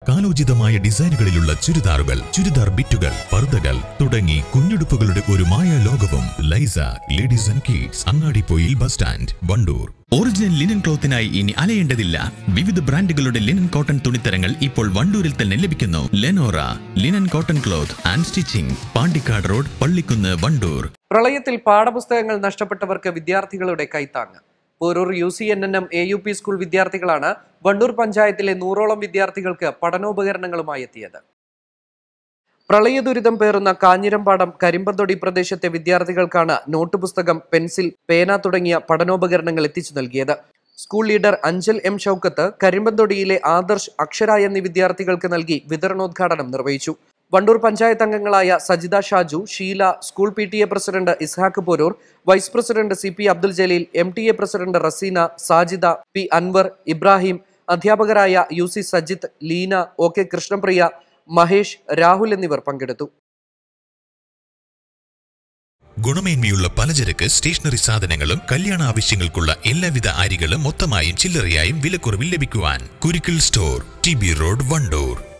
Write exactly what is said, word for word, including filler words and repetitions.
കാലോചിതമായ ഡിസൈനുകളിലുള്ള ചുരിദാറുകൾ, ചുരിദാർ ബിറ്റുകൾ, പർദ്ദകൾ തുടങ്ങി കുഞ്ഞുടുപ്പുകളുടെ ഒരു മായ ലോകവും. ലൈസ ladies and kids, Angadippoyil bus stand, Wandoor. Original linen ക്ലോത്തിനായി ഇനി അലയേണ്ടതില്ല. വിവിധ ബ്രാൻഡുകളുടെ ലിനൻ കോട്ടൺ തുണിത്തരങ്ങൾ ഇപ്പോൾ വണ്ടൂരിൽ തന്നെ ലഭിക്കുന്നു. Lenora linen cotton cloth and stitching, Pandikkad road, Pallikkunnu, Wandoor. പ്രളയത്തിൽ പാഠപുസ്തകങ്ങൾ നഷ്ടപ്പെട്ടവർക്ക് വിദ്യാർത്ഥികളുടെ കൈത്താങ്ങ്. Poroor U C N N M A U P school വിദ്യാർത്ഥികളാണ് വണ്ടൂർ പഞ്ചായത്തിലെ നൂറോളം വിദ്യാർത്ഥികൾക്ക് പഠനോപകരണങ്ങളുമായി എത്തിയത്. പ്രളയ ദുരിതം പേറുന്ന കാഞ്ഞിരംപാടം കരിമ്പന്തൊടി പ്രദേശത്തെ വിദ്യാർത്ഥികൾക്കാണ് നോട്ട് പുസ്തകം, പെൻസിൽ, പേന തുടങ്ങിയ പഠനോപകരണങ്ങൾ എത്തിച്ചു നൽകിയത്. School leader Anchal M Shoukath കരിമ്പന്തൊടിയിലെ ആദർശ്, അക്ഷര എന്നീ വിദ്യാർത്ഥികൾക്ക് നൽകി വിതരണോദ്ഘാടനം നിർവഹിച്ചു. വണ്ടൂർ പഞ്ചായത്ത് അംഗങ്ങളായ Sajitha Shaju, Sheela, school P T A president Ishaq Poroor, vice president C P Abdul Jaleel, M T A president Razeena, Sajida, P Anwar, Ibrahim, അധ്യാപകരായ U C Sajith, Leena, O K Krishnapriya, Mahesh, Rahul എന്നിവർ പങ്കെടുത്തു. ഗുണമേന്മയുള്ള പലചരക്ക്, സ്റ്റേഷനറി സാധനങ്ങളും കല്യാണ ആവശ്യങ്ങൾക്കുള്ള എല്ലാവിധ അരികളും മൊത്തമായും ചില്ലറയായും വിലക്കുറവിൽ ലഭിക്കുവാൻ Kurikkal store, T B road, Wandoor.